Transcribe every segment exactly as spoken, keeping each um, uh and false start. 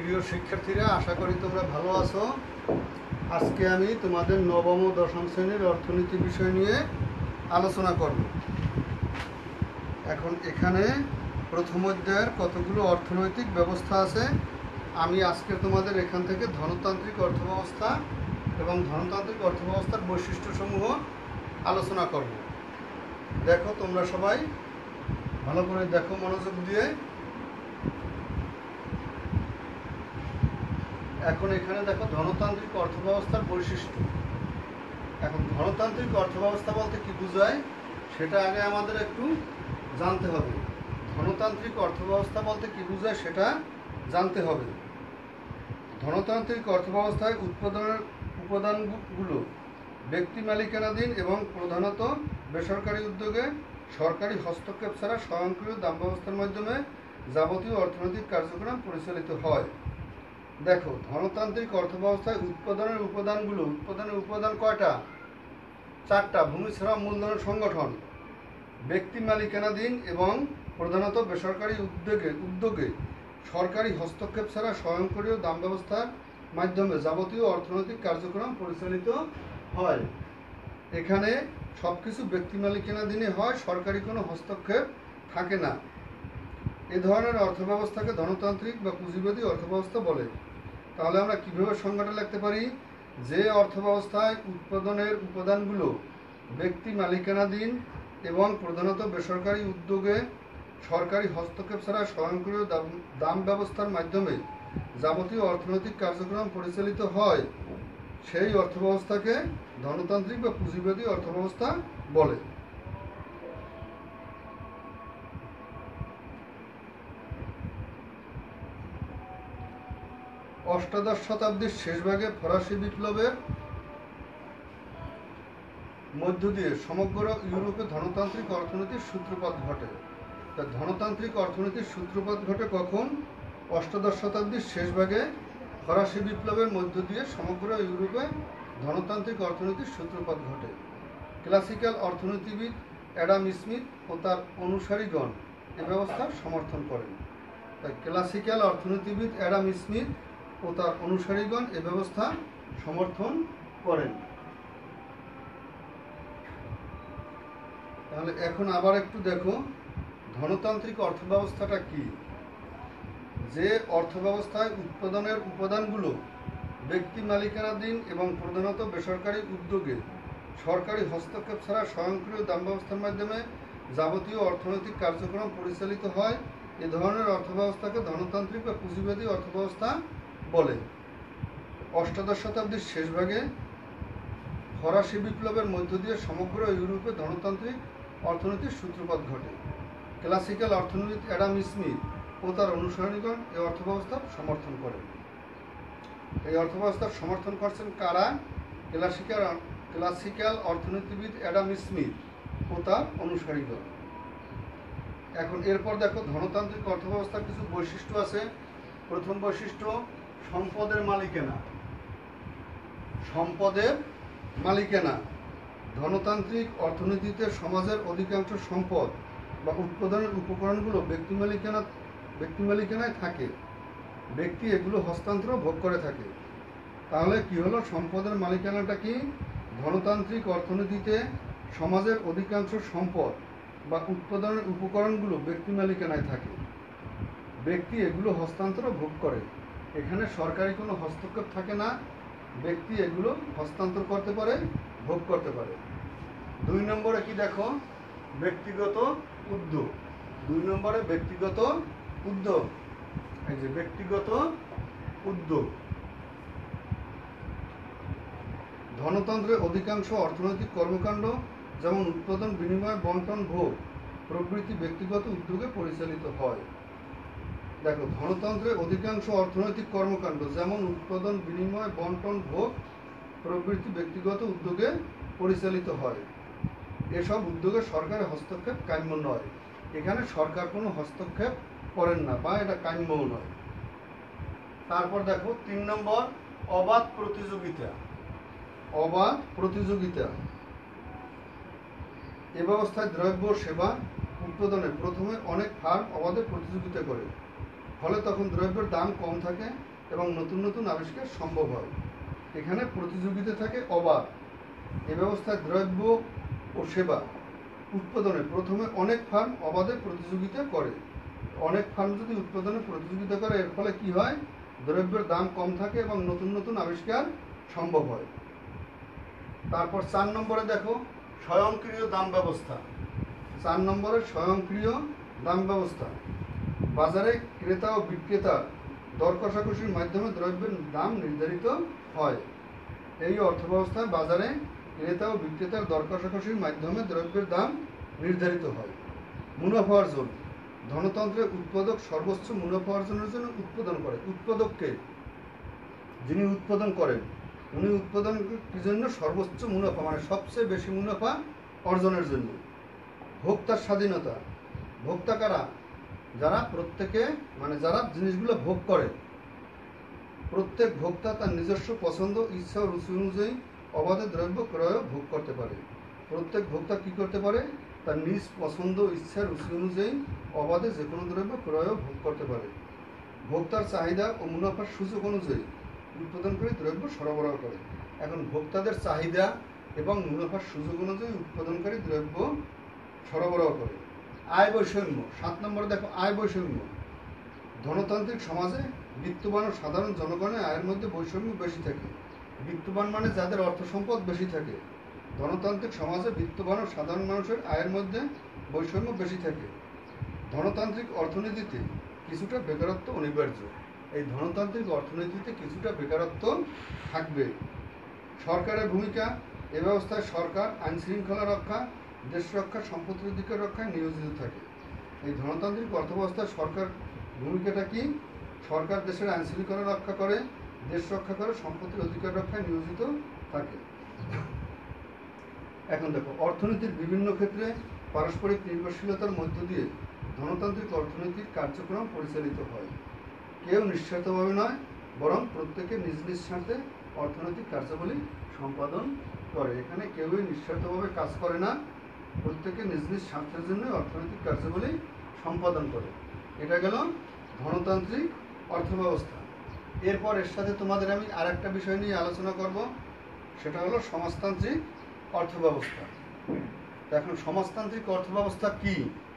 প্রিয় শিক্ষার্থীরা, আশা করি তোমরা ভালো আছো। আজকে আমি তোমাদের নবম ও দশম শ্রেণীর অর্থনীতি বিষয় নিয়ে আলোচনা করব। এখন এখানে প্রথম অধ্যায়ের কতগুলো অর্থনৈতিক ব্যবস্থা আছে। আমি আজকে তোমাদের এখান থেকে ধনতান্ত্রিক অর্থব্যবস্থা এবং ধনতান্ত্রিক অর্থব্যবস্থার বৈশিষ্ট্যসমূহ আলোচনা করব। দেখো, তোমরা সবাই ভালো করে দেখো মনোযোগ দিয়ে। এখন এখানে দেখো ধনতান্ত্রিক অর্থব্যবস্থার বৈশিষ্ট্য। এখন ধনতান্ত্রিক অর্থব্যবস্থা বলতে কি বোঝায় সেটা আগে আমাদের একটু জানতে হবে। ধনতান্ত্রিক অর্থব্যবস্থা বলতে কি বোঝায় সেটা জানতে হবে। ধনতান্ত্রিক অর্থব্যবস্থায় উৎপাদনের উপাদানগুলো ব্যক্তি মালিকানাধীন এবং প্রধানত বেসরকারি উদ্যোগে সরকারি হস্তক্ষেপ ছাড়া স্বয়ংক্রিয় দাম ব্যবস্থার মাধ্যমে যাবতীয় অর্থনৈতিক কার্যক্রম পরিচালিত হয়। দেখো, ধনতান্ত্রিক অর্থব্যবস্থায় উৎপাদনের উপাদানগুলো উৎপাদনের উপাদান কয়টা? চারটা। ভূমি শ্রম মূলধনের সংগঠন, ব্যক্তি মালিকানাধীন এবং প্রধানত বেসরকারি উদ্যোগে উদ্যোগে সরকারি হস্তক্ষেপ ছাড়া স্বয়ংক্রিয় দাম ব্যবস্থার মাধ্যমে যাবতীয় অর্থনৈতিক কার্যক্রম পরিচালিত হয়। এখানে সব কিছু ব্যক্তি মালিকানাধীনে হয়, সরকারি কোনো হস্তক্ষেপ থাকে না। এ ধরনের অর্থব্যবস্থাকে ধনতান্ত্রিক বা পুঁজিবাদী অর্থব্যবস্থা বলে। তাহলে আমরা কীভাবে সংজ্ঞাটা লিখতে পারি? যে অর্থব্যবস্থায় উৎপাদনের উপাদানগুলো ব্যক্তি মালিকানাধীন এবং প্রধানত বেসরকারি উদ্যোগে সরকারি হস্তক্ষেপ ছাড়া স্বয়ংক্রিয় দাম ব্যবস্থার মাধ্যমে যাবতীয় অর্থনৈতিক কার্যক্রম পরিচালিত হয়, সেই অর্থব্যবস্থাকে ধনতান্ত্রিক বা পুঁজিবাদী অর্থব্যবস্থা বলে। অষ্টাদশ শতাব্দীর শেষভাগে ফরাসি বিপ্লবের মধ্য দিয়ে সমগ্র ইউরোপে ধনতান্ত্রিক অর্থনীতির সূত্রপাত ঘটে। তা ধনতান্ত্রিক অর্থনীতির সূত্রপাত ঘটে কখন? অষ্টাদশ শতাব্দীর শেষভাগে ফরাসি বিপ্লবের মধ্য দিয়ে সমগ্র ইউরোপে ধনতান্ত্রিক অর্থনীতির সূত্রপাত ঘটে। ক্লাসিক্যাল অর্থনীতিবিদ অ্যাডাম স্মিথ ও তার অনুসারীগণ এ ব্যবস্থা সমর্থন করেন। তাই ক্লাসিক্যাল অর্থনীতিবিদ অ্যাডাম স্মিথ ও তার অনুসারীগণ এ ব্যবস্থা সমর্থন করেন। তাহলে এখন আবার একটু দেখো ধনতান্ত্রিক অর্থব্যবস্থাটা কি। যে অর্থব্যবস্থায় উৎপাদনের উপাদানগুলো ব্যক্তি মালিকানাধীন এবং প্রধানত বেসরকারি উদ্যোগে সরকারি হস্তক্ষেপ ছাড়া স্বয়ংক্রিয় দাম ব্যবস্থার মাধ্যমে যাবতীয় অর্থনৈতিক কার্যক্রম পরিচালিত হয়, এ ধরনের অর্থব্যবস্থাকে ধনতান্ত্রিক বা পুঁজিবাদী অর্থব্যবস্থা বলে। অষ্টাদশ শতাব্দীর শেষভাগে ফরাসি বিপ্লবের মধ্য দিয়ে সমগ্র ইউরোপে ধনতান্ত্রিক অর্থনীতির সূত্রপাত ঘটে। ক্লাসিক্যাল অর্থনীতিবিদ অ্যাডাম স্মিথ ও তার অনুসারীগণ এই অর্থব্যবস্থার সমর্থন করেন। এই অর্থব্যবস্থার সমর্থন করছেন কারা? ক্লাসিক্যাল ক্লাসিক্যাল অর্থনীতিবিদ অ্যাডাম স্মিথ ও তার অনুসারীগণ। এখন এরপর দেখো ধনতান্ত্রিক অর্থব্যবস্থার কিছু বৈশিষ্ট্য আছে। প্রথম বৈশিষ্ট্য, সম্পদের মালিকানা। সম্পদের মালিকানা। ধনতান্ত্রিক অর্থনীতিতে সমাজের অধিকাংশ সম্পদ বা উৎপাদনের উপকরণগুলো ব্যক্তি মালিকানা ব্যক্তি মালিকানায় থাকে। ব্যক্তি এগুলো হস্তান্তর ভোগ করে থাকে। তাহলে কি হলো? সম্পদের মালিকানাটা কি? ধনতান্ত্রিক অর্থনীতিতে সমাজের অধিকাংশ সম্পদ বা উৎপাদনের উপকরণগুলো ব্যক্তি মালিকানায় থাকে। ব্যক্তি এগুলো হস্তান্তর ভোগ করে। এখানে সরকারি কোনো হস্তক্ষেপ থাকে না। ব্যক্তি এগুলো হস্তান্তর করতে পারে, ভোগ করতে পারে। দুই নম্বরে কি দেখো? ব্যক্তিগত উদ্যোগ। দুই নম্বরে ব্যক্তিগত উদ্যোগ। এই যে ব্যক্তিগত উদ্যোগ। ধনতন্ত্রের অধিকাংশ অর্থনৈতিক কর্মকাণ্ড যেমন উৎপাদন, বিনিময়, বন্টন, ভোগ প্রভৃতি ব্যক্তিগত উদ্যোগে পরিচালিত হয়। দেখো, ধনতন্ত্রের অধিকাংশ অর্থনৈতিক কর্মকাণ্ড যেমন উৎপাদন, বিনিময়, বন্টন, ভোগ প্রভৃতি ব্যক্তিগত উদ্যোগে পরিচালিত হয়। এসব উদ্যোগে সরকারের হস্তক্ষেপ কাম্য নয়। এখানে সরকার কোনো হস্তক্ষেপ করেন না বা এটা কাম্যও নয়। তারপর দেখো তিন নম্বর, অবাধ প্রতিযোগিতা। অবাধ প্রতিযোগিতা। এ ব্যবস্থায় দ্রব্য সেবা উৎপাদনে প্রথমে অনেক ফার্ম অবাধে প্রতিযোগিতা করে। ফলে তখন দ্রব্যের দাম কম থাকে এবং নতুন নতুন আবিষ্কার সম্ভব হয়। এখানে প্রতিযোগিতা থাকে অবাধ। এ ব্যবস্থায় দ্রব্য ও সেবা উৎপাদনে প্রথমে অনেক ফার্ম অবাধে প্রতিযোগিতা করে। অনেক ফার্ম যদি উৎপাদনে প্রতিযোগিতা করে, এর ফলে কি হয়, দ্রব্যের দাম কম থাকে এবং নতুন নতুন আবিষ্কার সম্ভব হয়। তারপর চার নম্বরে দেখো স্বয়ংক্রিয় দাম ব্যবস্থা। চার নম্বরে স্বয়ংক্রিয় দাম ব্যবস্থা। বাজারে ক্রেতা ও বিক্রেতার দর কষাকষির মাধ্যমে দ্রব্যের দাম নির্ধারিত হয়। এই অর্থব্যবস্থায় বাজারে ক্রেতা ও বিক্রেতার দর কষাকষির মাধ্যমে দ্রব্যের দাম নির্ধারিত হয়। মুনাফা অর্জন। ধনতন্ত্রে উৎপাদক সর্বোচ্চ মুনাফা অর্জনের জন্য উৎপাদন করে। উৎপাদককে, যিনি উৎপাদন করেন, উনি উৎপাদন কি জন্য? সর্বোচ্চ মুনাফা, মানে সবচেয়ে বেশি মুনাফা অর্জনের জন্য। ভোক্তার স্বাধীনতা। ভোক্তা কারা? যারা প্রত্যেকে, মানে যারা জিনিসগুলো ভোগ করে। প্রত্যেক ভোক্তা তার নিজস্ব পছন্দ, ইচ্ছা ও রুচি অনুযায়ী অবাধে দ্রব্য ক্রয় ভোগ করতে পারে। প্রত্যেক ভোক্তা কি করতে পারে? তার নিজ পছন্দ, ইচ্ছা, রুচি অনুযায়ী অবাধে যে কোনো দ্রব্য ক্রয় ভোগ করতে পারে। ভোক্তার চাহিদা ও মুনাফার সুযোগ অনুযায়ী উৎপাদনকারী দ্রব্য সরবরাহ করে। এখন ভোক্তাদের চাহিদা এবং মুনাফার সুযোগ অনুযায়ী উৎপাদনকারী দ্রব্য সরবরাহ করে। আয় বৈষম্য। সাত নম্বরে দেখো আয় বৈষম্য। ধনতান্ত্রিক সমাজে বিত্তবান ও সাধারণ জনগণের আয়ের মধ্যে বৈষম্য বেশি থাকে। বিত্তবান মানে যাদের অর্থ সম্পদ বেশি থাকে। ধনতান্ত্রিক সমাজে বিত্তবান ও সাধারণ মানুষের আয়ের মধ্যে বৈষম্য বেশি থাকে। ধনতান্ত্রিক অর্থনীতিতে কিছুটা বেকারত্ব অনিবার্য। এই ধনতান্ত্রিক অর্থনীতিতে কিছুটা বেকারত্ব থাকবে। সরকারের ভূমিকা। এ ব্যবস্থায় সরকার আইন শৃঙ্খলা রক্ষা, দেশ রক্ষা, সম্পত্তির অধিকার রক্ষায় নিয়োজিত থাকে। এই ধনতান্ত্রিক অর্থব্যবস্থায় সরকার ভূমিকাটা কি? সরকার দেশের আইন শৃঙ্খলা রক্ষা করে, দেশ রক্ষা করে, সম্পত্তির অধিকার রক্ষায় নিয়োজিত থাকে। এখন দেখো অর্থনীতির বিভিন্ন ক্ষেত্রে পারস্পরিক নির্ভরশীলতার মধ্য দিয়ে ধনতান্ত্রিক অর্থনৈতিক কার্যক্রম পরিচালিত হয়। কেউ নিঃস্বার্থভাবে নয়, বরং প্রত্যেকে নিজ নিজ স্বার্থে অর্থনৈতিক কার্যাবলী সম্পাদন করে। এখানে কেউই নিঃস্বার্থভাবে কাজ করে না, প্রত্যেকে নিজ নিজ স্বার্থের জন্য অর্থনৈতিক কার্যাবলী সম্পাদন করে। এটা গেল ধনতান্ত্রিক অর্থব্যবস্থা। এরপর এর সাথে তোমাদের আমি আর একটা বিষয় নিয়ে আলোচনা করব, সেটা হলো সমাজতান্ত্রিক অর্থব্যবস্থা। এখন সমাজতান্ত্রিক অর্থব্যবস্থা কি?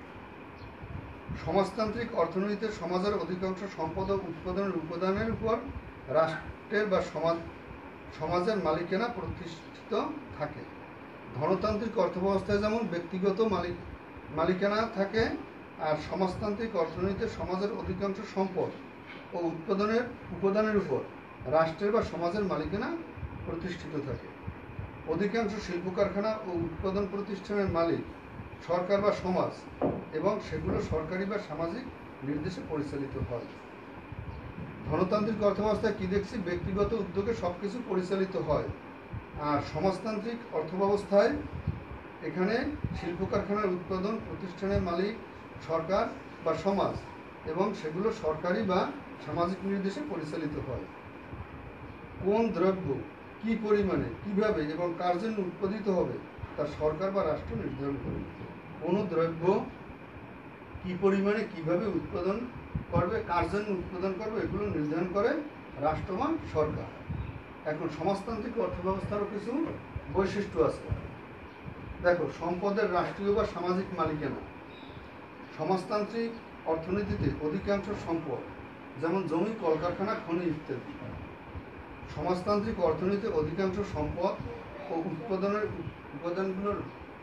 সমাজতান্ত্রিক অর্থনীতিতে সমাজের অধিকাংশ সম্পদ ও উৎপাদনের উপাদানের উপর রাষ্ট্রের বা সমাজ সমাজের মালিকানা প্রতিষ্ঠিত থাকে। ধনতান্ত্রিক অর্থব্যবস্থায় যেমন ব্যক্তিগত মালিক মালিকানা থাকে, আর সমাজতান্ত্রিক অর্থনীতিতে সমাজের অধিকাংশ সম্পদ ও উৎপাদনের উপাদানের উপর রাষ্ট্রের বা সমাজের মালিকানা প্রতিষ্ঠিত থাকে। অধিকাংশ শিল্প কারখানা ও উৎপাদন প্রতিষ্ঠানের মালিক সরকার বা সমাজ, এবং সেগুলো সরকারি বা সামাজিক নির্দেশে পরিচালিত হয়। ধনতান্ত্রিক অর্থব্যবস্থায় কি দেখছি? ব্যক্তিগত উদ্যোগে সব কিছু পরিচালিত হয়। আর সমাজতান্ত্রিক অর্থব্যবস্থায় এখানে শিল্প কারখানার উৎপাদন প্রতিষ্ঠানের মালিক সরকার বা সমাজ, এবং সেগুলো সরকারি বা সামাজিক নির্দেশে পরিচালিত হয়। কোন দ্রব্য কি পরিমাণে, কিভাবে এবং কার জন্য উৎপাদিত হবে তা সরকার বা রাষ্ট্র নির্ধারণ করে। কোনো দ্রব্য কি পরিমাণে কিভাবে উৎপাদন করবে, কার জন্য উৎপাদন করবে, এগুলো নির্ধারণ করে রাষ্ট্র বা সরকার। এখন সমাজতান্ত্রিক অর্থব্যবস্থারও কিছু বৈশিষ্ট্য আছে। দেখো সম্পদের রাষ্ট্রীয় বা সামাজিক মালিকানা। সমাজতান্ত্রিক অর্থনীতিতে অধিকাংশ সম্পদ, যেমন জমি, কলকারখানা, খনি ইত্যাদি। সমাজতান্ত্রিক অর্থনীতিতে অধিকাংশ সম্পদ ও উৎপাদনের উপাদানগুলোর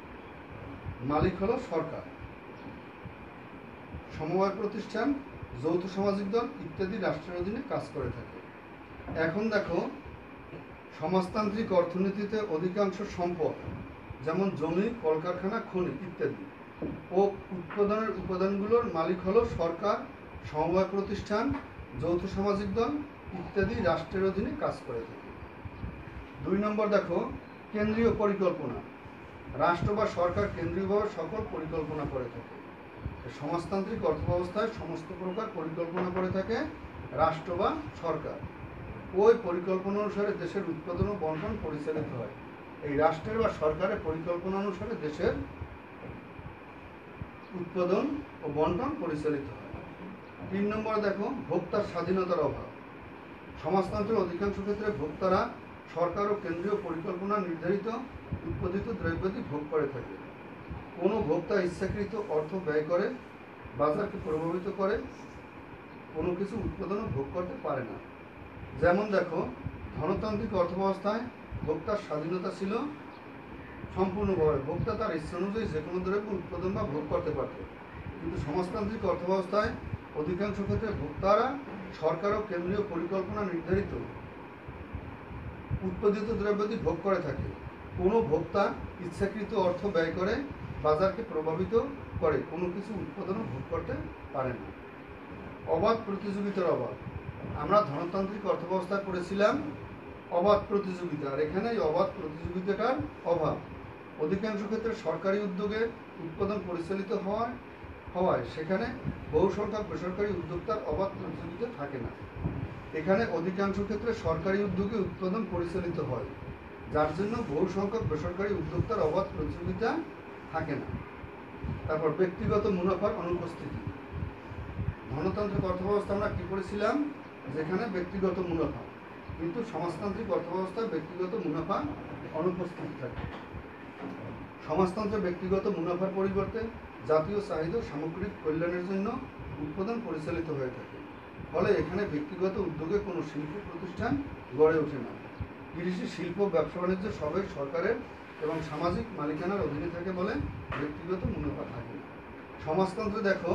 মালিক হলো সরকার। সমবায় প্রতিষ্ঠান, যৌথ সামাজিক দল ইত্যাদি রাষ্ট্রের অধীনে কাজ করে থাকে। এখন দেখো সমাজতান্ত্রিক অর্থনীতিতে অধিকাংশ সম্পদ, যেমন জমি, কলকারখানা, খনি ইত্যাদি ও উৎপাদনের উপাদানগুলোর মালিক হলো সরকার, সমবায় প্রতিষ্ঠান, যৌথ সামাজিক দল ইত্যাদি রাষ্ট্রের অধীনে কাজ করে থাকে। দুই নম্বর দেখো কেন্দ্রীয় পরিকল্পনা। রাষ্ট্র বা সরকার কেন্দ্রীয়ভাবে সকল পরিকল্পনা করে থাকে। সমাজতান্ত্রিক অর্থব্যবস্থায় সমস্ত প্রকার পরিকল্পনা করে থাকে রাষ্ট্র বা সরকার। ওই পরিকল্পনা অনুসারে দেশের উৎপাদন ও বন্টন পরিচালিত হয়। এই রাষ্ট্রের বা সরকারের পরিকল্পনা অনুসারে দেশের উৎপাদন ও বন্টন পরিচালিত হয়। তিন নম্বরে দেখো ভোক্তার স্বাধীনতার অভাব। সমাজতন্ত্রের অধিকাংশ ক্ষেত্রে ভোক্তারা সরকার ও কেন্দ্রীয় পরিকল্পনা নির্ধারিত উৎপাদিত দ্রব্যাদি ভোগ করে থাকে। কোনো ভোক্তা ইচ্ছাকৃত অর্থ ব্যয় করে বাজারকে প্রভাবিত করে কোনো কিছু উৎপাদনও ভোগ করতে পারে না। যেমন দেখো, ধনতান্ত্রিক অর্থব্যবস্থায় ভোক্তার স্বাধীনতা ছিল সম্পূর্ণভাবে, ভোক্তা তার ইচ্ছা অনুযায়ী যে কোনো দ্রব্য উৎপাদন বা ভোগ করতে পারত। কিন্তু সমাজতান্ত্রিক অর্থব্যবস্থায় অধিকাংশ ক্ষেত্রে ভোক্তারা সরকার ও কেন্দ্রীয় পরিকল্পনা নির্ধারিত উৎপাদিত দ্রব্যাদি ভোগ করে থাকে। কোনো ভোক্তা ইচ্ছাকৃত অর্থ ব্যয় করে বাজারকে প্রভাবিত করে কোনো কিছু উৎপাদনও ভোগ করতে পারে না। অবাধ প্রতিযোগিতার অভাব। আমরা ধনতান্ত্রিক অর্থব্যবস্থায় পড়েছিলাম অবাধ প্রতিযোগিতা, আর এখানে অবাধ প্রতিযোগিতাটার অভাব। অধিকাংশ ক্ষেত্রে সরকারি উদ্যোগে উৎপাদন পরিচালিত হওয়ায় হওয়ায় সেখানে বহু সংখ্যক বেসরকারি উদ্যোক্তার অবাধ প্রতিযোগিতা থাকে না। এখানে অধিকাংশ ক্ষেত্রে সরকারি উদ্যোগে উৎপাদন পরিচালিত হয়, যার জন্য বহু সংখ্যক বেসরকারি উদ্যোক্তার অবাধ প্রতিযোগিতা থাকে না। তারপর ব্যক্তিগত মুনাফার অনুপস্থিতি। ধনতান্ত্রিক অর্থব্যবস্থা আমরা কী করেছিলাম, যেখানে ব্যক্তিগত মুনাফা, কিন্তু সমাজতান্ত্রিক অর্থব্যবস্থায় ব্যক্তিগত মুনাফা অনুপস্থিত থাকে। সমাজতন্ত্রে ব্যক্তিগত মুনাফার পরিবর্তে জাতীয় চাহিদা সামগ্রিক কল্যাণের জন্য উৎপাদন পরিচালিত হয়ে থাকে। ফলে এখানে ব্যক্তিগত উদ্যোগে কোনো শিল্প প্রতিষ্ঠান গড়ে ওঠে না। কৃষি, শিল্প, ব্যবসা বাণিজ্য সবই সরকারের এবং সামাজিক মালিকানার অধীনে থাকে বলে ব্যক্তিগত মুনাফা থাকে না। সমাজতন্ত্রে দেখো,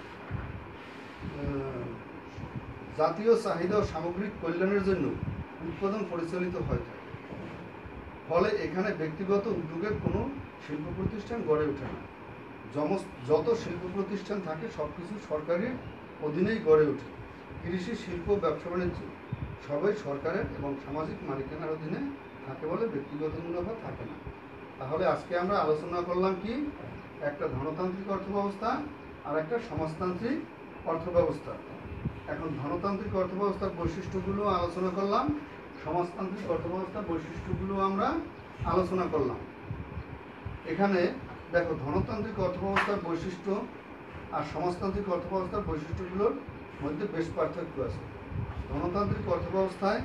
জাতীয় চাহিদা ও সামগ্রিক কল্যাণের জন্য উৎপাদন পরিচালিত হয়ে থাকে। ফলে এখানে ব্যক্তিগত উদ্যোগের কোনো শিল্প প্রতিষ্ঠান গড়ে ওঠে না। যত শিল্প প্রতিষ্ঠান থাকে সব কিছু সরকারের অধীনেই গড়ে ওঠে। কৃষি, শিল্প, ব্যবসা বাণিজ্য সবই সরকারের এবং সামাজিক মালিকানার অধীনে থাকে বলে ব্যক্তিগত মুনাফা থাকে না। তাহলে আজকে আমরা আলোচনা করলাম কি, একটা ধনতান্ত্রিক অর্থব্যবস্থা আর একটা সমাজতান্ত্রিক অর্থব্যবস্থা। এখন ধনতান্ত্রিক অর্থব্যবস্থার বৈশিষ্ট্যগুলো আলোচনা করলাম, সমাজতান্ত্রিক অর্থব্যবস্থার বৈশিষ্ট্যগুলো আমরা আলোচনা করলাম। এখানে দেখো, ধনতান্ত্রিক অর্থব্যবস্থার বৈশিষ্ট্য আর সমাজতান্ত্রিক অর্থব্যবস্থার বৈশিষ্ট্যগুলোর মধ্যে বেশ পার্থক্য আছে। ধনতান্ত্রিক অর্থব্যবস্থায়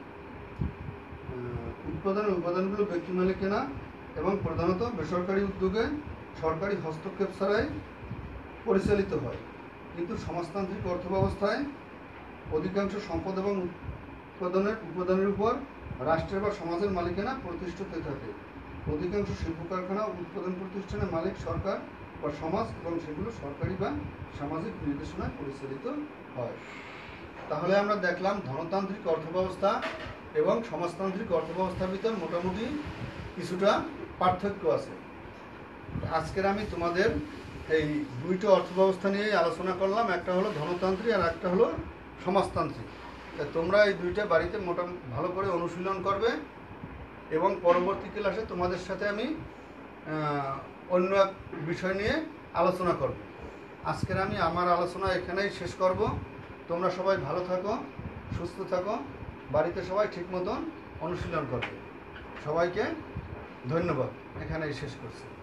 উৎপাদনের উপাদানগুলো ব্যক্তি মালিকানা এবং প্রধানত বেসরকারি উদ্যোগে সরকারি হস্তক্ষেপ ছাড়াই পরিচালিত হয়। কিন্তু সমাজতান্ত্রিক অর্থব্যবস্থায় অধিকাংশ সম্পদ এবং উৎপাদনের উপাদানের উপর রাষ্ট্রের বা সমাজের মালিকানা প্রতিষ্ঠিত থাকে। অধিকাংশ শিল্প কারখানা উৎপাদন প্রতিষ্ঠানের মালিক সরকার বা সমাজ, এবং সেগুলো সরকারি বা সামাজিক নির্দেশনায় পরিচালিত হয়। তাহলে আমরা দেখলাম ধনতান্ত্রিক অর্থব্যবস্থা এবং সমাজতান্ত্রিক অর্থব্যবস্থার ভিতর মোটামুটি কিছুটা পার্থক্য আছে। আজকের আমি তোমাদের এই দুইটা অর্থব্যবস্থা নিয়েই আলোচনা করলাম, একটা হলো ধনতান্ত্রিক আর একটা হলো সমাজতান্ত্রিক। তোমরা এই দুইটা বাড়িতে মোটামুটি ভালো করে অনুশীলন করবে এবং পরবর্তী ক্লাসে তোমাদের সাথে আমি অন্য এক বিষয় নিয়ে আলোচনা করব। আজকের আমি আমার আলোচনা এখানেই শেষ করব। তোমরা সবাই ভালো থাকো, সুস্থ থাকো, বাড়িতে সবাই ঠিক মতন অনুশীলন করবে। সবাইকে ধন্যবাদ, এখানেই শেষ করছি।